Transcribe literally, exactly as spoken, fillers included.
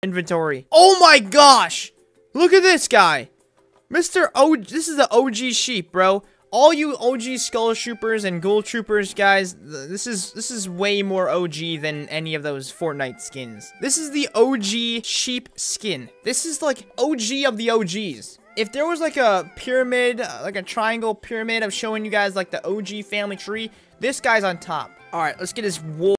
inventory. Oh my gosh! Look at this guy. Mister O G, this is the O G sheep, bro. All you O G Skull Troopers and Ghoul Troopers, guys, this is this is way more O G than any of those Fortnite skins. This is the O G sheep skin. This is like O G of the O Gs. If there was like a pyramid, like a triangle pyramid of showing you guys like the O G family tree, this guy's on top. All right, let's get his wolf.